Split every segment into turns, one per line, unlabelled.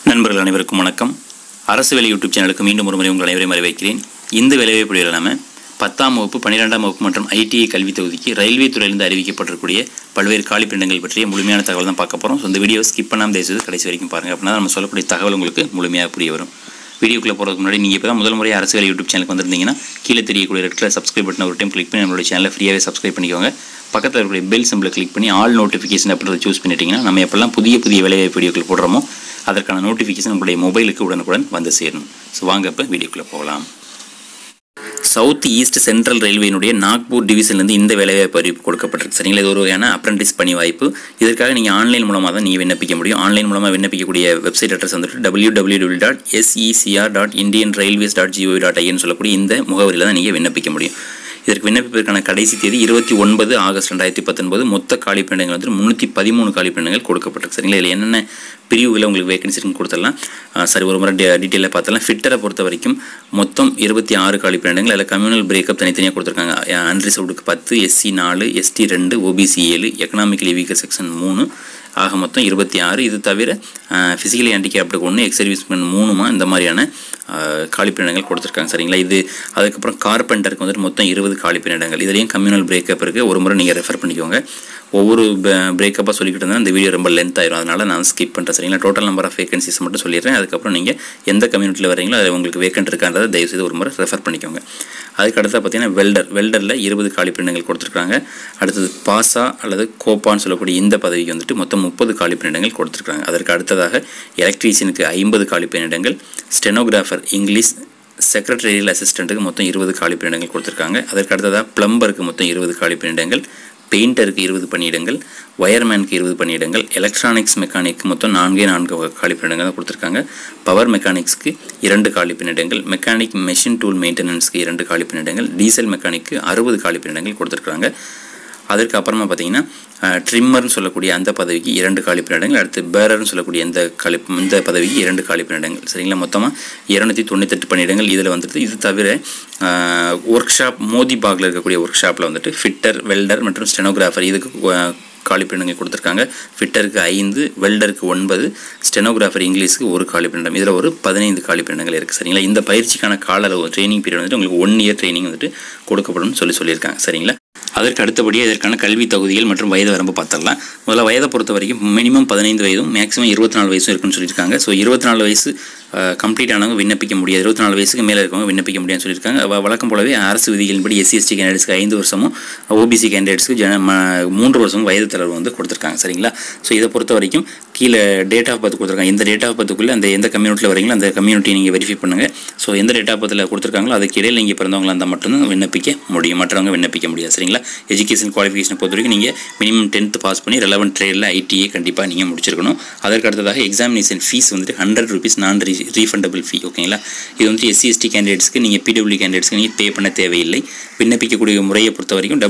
நண்பர்கள் அனைவருக்கும் வணக்கம். அரசு வேலை யூடியூப் சேனலுக்கு மீண்டும் ஒரு முறை உங்கள் அனைவரையும் வரவேற்கிறேன். இந்த வேலைவாய்ப்பு இல்லாமல் 10ஆம் வகுப்பு 12ஆம் வகுப்பு மற்றும் ஐடிஐ கல்வி தொகுதிக்கு ரயில்வே துறையிலிருந்து அறிவிக்கப்பட்டிருக்கூடிய பல்வேறு காலிப்பணியிடங்கள் பற்றிய முழுமையான தகவல் தான் பார்க்க போகிறோம். ஸோ இந்த வீடியோ ஸ்கிப் பண்ணாமல் தயவுசெய்து கடைசி வரைக்கும் பாருங்கள். அப்படின்னா நம்ம சொல்லக்கூடிய தகவல் உங்களுக்கு முழுமையாக புரிய வரும். வீடியோக்குள்ளே போகிறதுக்கு முன்னாடி நீங்கள் இப்போ தான் முதல் முறை அரசு வேலை யூடியூப் சேனலுக்கு வந்திருந்தீங்கன்னா கீழே தெரியக்கூடிய ரெட் கலர் சப்ஸ்கிரைப் பட்டன் ஒரு டைம் கிளிக் பண்ணி நம்மளுடைய சேனலை ஃப்ரீயாகவே சப்ஸ்கிரைப் பண்ணிக்கோங்க. பக்கத்தில் இருக்கக்கூடிய பெல் சிம்பிளை கிளிக் பண்ணி ஆல் நோட்டிஃபிகேஷன் அப்படின்றத சூஸ் பண்ணிட்டீங்கன்னா நம்ம எப்பெல்லாம் புதிய வேலைவாய்ப்பு வீடியோக்கள் போடுறோமோ அதற்கான நோட்டிஃபிகேஷன் உங்களுடைய மொபைலுக்கு உடனுக்குடன் வந்து சேரணும். ஸோ வாங்க இப்போ வீடியோக்குள்ளே போகலாம். சவுத் ஈஸ்ட் சென்ட்ரல் ரயில்வேனுடைய நாக்பூர் டிவிஷன்லேருந்து இந்த வேலைவாய்ப்பு அறிவிப்பு கொடுக்கப்பட்டிருக்கு. சரிங்களா, இது ஒரு வகையான அப்ரெண்டிஸ் பணி வாய்ப்பு. இதற்காக நீங்கள் ஆன்லைன் மூலமாக தான் நீங்கள் விண்ணப்பிக்க முடியும். ஆன்லைன் மூலமாக விண்ணப்பிக்கக்கூடிய வெப்சைட் அட்ரஸ் வந்துட்டு www.secr.indianrailways.gov.in சொல்லக்கூடிய இந்த முகவரியில் தான் நீங்கள் விண்ணப்பிக்க முடியும். இதற்கு விண்ணப்பிப்பதற்கான கடைசி தேதி 29 ஆகஸ்ட் 2019. மொத்த காலிப்பணியிடங்கள் வந்து 313 காலிப்பணியிடங்கள் கொடுக்கப்பட்டிருக்கு. சரிங்களா, இதில் என்னென்ன பிரிவுகளை உங்களுக்கு வேகன்சி இருக்குன்னு கொடுத்துடலாம். சரி, ஒரு முறை டீட்டெயிலாக பார்த்தலாம். ஃபிட்டரை பொறுத்த வரைக்கும் மொத்தம் 26 காலிப்பணியிடங்கள். அதில் கம்யூனல் பிரேக்கப் தனித்தனியாக கொடுத்துருக்காங்க. அன்ரிசர்வ்டுக்கு 10, SC 4, ST 2, OBC 7, economically weaker section 3, ஆக மொத்தம் 26. இது தவிர ஃபிசிக்கலி ஹேண்டிகேப்டுக்கு 1, எக்ஸ் சர்வீஸ்மேன் 3 இந்த மாதிரியான காலிப்பணியிடங்கள் கொடுத்துருக்காங்க. சரிங்களா, இது அதுக்கப்புறம் கார்பெண்டருக்கு வந்துட்டு மொத்தம் 20 காலிப்பணியிடங்கள். இதுலேயும் கம்யூனல் பிரேக்கப் இருக்குது. ஒரு முறை நீங்கள் ரெஃபர் பண்ணிக்கோங்க. ஒவ்வொரு பிரேக்கப்பாக சொல்லிக்கிட்டு இருந்தால் இந்த வீடியோ ரொம்ப லென்த் ஆயிரும். அதனால் நான் ஸ்கிப் பண்ணுறேன். சரிங்களா, டோட்டல் நம்பர் ஆஃப் வேகன்சிஸ் மட்டும் சொல்லிடுறேன். அதுக்கப்புறம் நீங்கள் எந்த கம்யூனிட்டியில் வரீங்களோ அதில் உங்களுக்கு வேக்கன்ட் இருக்கான்றதை தயவுசெய்து ஒரு முறை ரெஃபர் பண்ணிக்கோங்க. அதுக்கு அடுத்து பார்த்தீங்கன்னா வெல்டரில் 20 காலிப்பணியிடங்கள் கொடுத்துருக்காங்க. அடுத்தது பாசா அல்லது கோப்பான்னு சொல்லக்கூடிய இந்த பதவிக்கு வந்துட்டு மொத்தம் 30 காலிப்பணியிடங்கள் கொடுத்துருக்காங்க. அதற்கு அடுத்ததாக எலக்ட்ரீஷியனுக்கு 50 காலிப்பணியிடங்கள், ஸ்டெனோகிராஃபர் இங்கிலீஷ், செக்ரட்டரியல் அசிஸ்டண்ட்டுக்கு மொத்தம் 20 காலிப்பணியிடங்கள் கொடுத்துருக்காங்க. அதற்கு அடுத்ததாக பிளம்பருக்கு மொத்தம் 20 காலிப்பணியிடங்கள், பெயிண்டருக்கு 20 பணியிடங்கள், ஒயர்மேனுக்கு 20 பணியிடங்கள், எலக்ட்ரானிக்ஸ் மெக்கானிக்கு மொத்தம் 4 காலிப்பணியிடங்கள் தான் கொடுத்துருக்காங்க. பவர் மெக்கானிக்ஸ்க்கு 2 காலிப்பணியிடங்கள், மெக்கானிக் மெஷின் டூல் மெயின்டெனன்ஸ்க்கு 2 காலிப்பணியிடங்கள், டீசல் மெக்கானிக்கு 60 காலிப்பணியிடங்கள் கொடுத்துருக்காங்க. அதற்கு அப்புறமா பார்த்தீங்கன்னா ட்ரிம்மர்னு சொல்லக்கூடிய அந்த பதவிக்கு 2 காலிப்பணியிடங்கள், அடுத்து பேரர்னு சொல்லக்கூடிய இந்த பதவிக்கு 2 காலிப்பணியிடங்கள். சரிங்களா, மொத்தமாக 298 பணியிடங்கள் இதில் வந்துட்டு. இது தவிர ஒர்க் ஷாப் மோதிபாகில் இருக்கக்கூடிய ஒர்க் ஷாப்பில் வந்துட்டு ஃபிட்டர், வெல்டர் மற்றும் ஸ்டெனோகிராஃபர் இதுக்கு காலிப்பணியிடங்கள் கொடுத்துருக்காங்க. ஃபிட்டருக்கு 5, வெல்டருக்கு 9, ஸ்டெனோகிராஃபர் இங்கிலீஷுக்கு 1 காலிப்பணியிடம். இதில் ஒரு 15 காலிப்பணியிடங்கள் இருக்குது. சரிங்களா, இந்த பயிற்சிக்கான கால அளவு ட்ரைனிங் பீரியட் வந்துட்டு உங்களுக்கு 1 இயர் ட்ரைனிங் வந்துட்டு கொடுக்கப்படும் சொல்லியிருக்காங்க. சரிங்களா, அதற்கு அடுத்தபடியாக இதற்கான கல்வி தகுதிகள் மற்றும் வயது வரம்பு பார்த்துடலாம். முதல்ல வயதை பொறுத்த வரைக்கும் மினிமம் 15 வயதும் மேக்ஸிமம் 24 வயசும் இருக்குன்னு சொல்லியிருக்காங்க. ஸோ 24 வயசு கம்ப்ளீட் ஆனவங்க விண்ணப்பிக்க முடியாது. 24 வயசுக்கு மேலே இருக்கவங்க விண்ணப்பிக்க முடியாதுன்னு சொல்லியிருக்காங்க. வழக்கம் போலவே அரசு விதிகளின்படி SC/ST கேண்டிடேட்ஸ்க்கு 5 வருஷமும், OBC கேண்டிடேட்ஸ்க்கு 3 வருஷமும் வயது தளர்வு வந்து கொடுத்துருக்காங்க. சரிங்களா, ஸோ இதை பொறுத்த வரைக்கும் கீழே டேட் ஆஃப் பர்த் கொடுத்துருக்காங்க. இந்த டேட் ஆஃப் பர்த்துக்குள்ளே அந்த எந்த கம்யூனிட்டியில் வரீங்களோ அந்த கம்யூனிட்டி நீங்கள் வெரிஃபை பண்ணுங்கள். ஸோ எந்த டேட் ஆஃப் பர்த்தில் கொடுத்துருக்காங்களோ அதுக்கு இடையில் நீங்கள் பிறந்தவங்களா இருந்தால் மட்டும்தான் விண்ணப்பிக்க முடியும், மற்றவங்க விண்ணப்பிக்க முடியாது. சரிங்களா, எஜுகேஷன் குவாலிஃபிகேஷனை பொறுத்த வரைக்கும் நீங்கள் மினிமம் 10th பாஸ் பண்ணி ரெலவெண்ட் ட்ரேடில் ITA கண்டிப்பாக நீங்கள் முடிச்சிருக்கணும். அதற்கு அடுத்ததாக எக்ஸாமினேஷன் ஃபீஸ் வந்துட்டு ₹100 நான் ரீஃபண்டபிள் ஃபீ. ஓகேங்களா, இது வந்துட்டு SC/ST கேண்டிடேட்ஸ்க்கு நீங்கள் PWD கேண்டிடேட்ஸ்க்கு நீங்கள் பே பண்ண தேவையில்லை. விண்ணப்பிக்கக்கூடிய முறையை பொறுத்த வரைக்கும்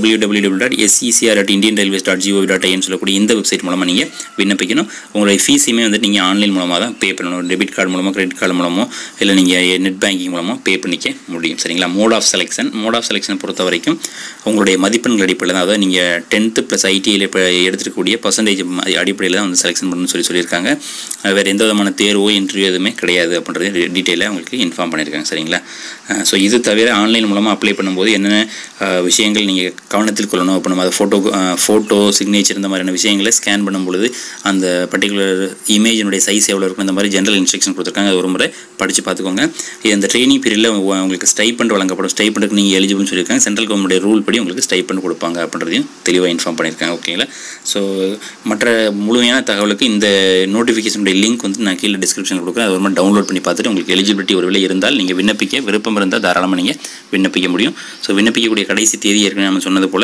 www.secr.indianrailways.gov.in சொல்லக்கூடிய இந்த வெப்சைட் மூலமாக நீங்கள் விண்ணப்பிக்கணும். உங்களுடைய ஃபீஸுமே வந்துட்டு நீங்கள் ஆன்லைன் மூலமாக தான் பே பண்ணணும். டெபிட் கார்டு மூலமாக, கிரெடிட் கார்டு மூலமோ இல்லை நீங்கள் நெட் பேங்கிங் மூலமாக பே பண்ணிக்க முடியும். சரிங்களா, மோட் ஆஃப் செலெக்ஷன் பொறுத்த வரைக்கும் உங்களுடைய மதிப்பெண்கள் அடிப்படையில் தான், அதாவது நீங்கள் 10th + ITயில் இப்போ எடுத்துக்கூடிய பர்சன்டேஜ் அடிப்படையில் தான் வந்து செலெக்ஷன் பண்ணணும்னு சொல்லியிருக்காங்க. வேறு எந்த விதமான தேர்வோ இன்டர்வியூ எதுவுமே கிடையாது அப்படின்றது டீட்டெயிலாக உங்களுக்கு இன்ஃபார்ம் பண்ணியிருக்காங்க. சரிங்களா, ஸோ இது தவிர ஆன்லைன் மூலமாக அப்ளை பண்ணும்போது என்னென்ன விஷயங்கள் நீங்கள் கவனத்தில் கொள்ளணும் அப்படின்னா அது ஃபோட்டோ சிக்னேச்சர் இந்த மாதிரியான விஷயங்களை ஸ்கேன் பண்ணும்பொழுது அந்த பர்டிகுலர் இமேஜினுடைய சைஸ் எவ்வளோ இருக்கும் இந்த மாதிரி ஜென்ரல் இன்ஸ்ட்ரக்ஷன் கொடுத்துருக்காங்க. அது ஒரு முறை படித்து பார்த்துக்கோங்க. இந்த ட்ரைனிங் பீரியடில் உங்களுக்கு ஸ்டைப்பண்ட் வழங்கப்படும். ஸ்டைப்பண்டுக்கு நீங்கள் எலிஜிபிள்னு சொல்லியிருக்காங்க. சென்ட்ரல் கவர்மெண்ட் ரூல் படி உங்களுக்கு ஸ்டைப்பண்ட் கொடுப்பாங்க அப்படின்றதையும் தெளிவாக இன்ஃபார்ம் பண்ணியிருக்காங்க. ஓகேங்களா, ஸோ மற்ற முழுமையான தகவலுக்கு இந்த நோட்டிஃபிகேஷனுடைய லிங்க் வந்து நான் கீழே டிஸ்கிரிப்ஷனில் கொடுக்குறேன். அது ஒரு மாதிரி டவுன்லோட் பண்ணி பார்த்துட்டு உங்களுக்கு எலிஜிபிலிட்டி ஒரு வேளை இருந்தால் நீங்கள் விண்ணப்பிக்க விருப்பம் இருந்தால் தாராளமாக நீங்கள் விண்ணப்பிக்க முடியும். ஸோ விண்ணப்பிக்கக்கூடிய கடைசி தேதி ஏற்கனவே நம்ம சொன்னது போல்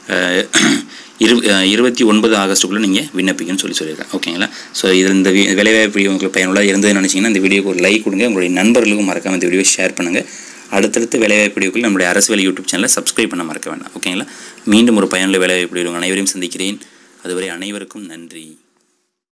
29 ஆகஸ்ட்டுக்குள்ளே நீங்கள் விண்ணப்பிக்கணும்னு சொல்லியிருக்காங்க. ஓகேங்களா, ஸோ இதில் இந்த வேலைவாய்ப்பு உங்களுக்கு பயனுள்ளதாக இருந்ததுன்னு நினச்சிங்கன்னா இந்த வீடியோக்கு ஒரு லைக் கொடுங்க. உங்களுடைய நண்பர்களுக்கும் மறக்காமல் இந்த வீடியோ ஷேர் பண்ணுங்கள். அடுத்தடுத்து வேலைவாய்ப்பு வீடியோக்கள் நம்முடைய அரசு வேலை யூடியூப் சேனலை சப்ஸ்கிரைப் பண்ண மறக்க வேண்டாம். ஓகேங்களா, மீண்டும் ஒரு பயனுள்ள வேலைவாய்ப்பு வீடியோ அனைவரையும் சந்திக்கிறேன். அதுவரை அனைவருக்கும் நன்றி.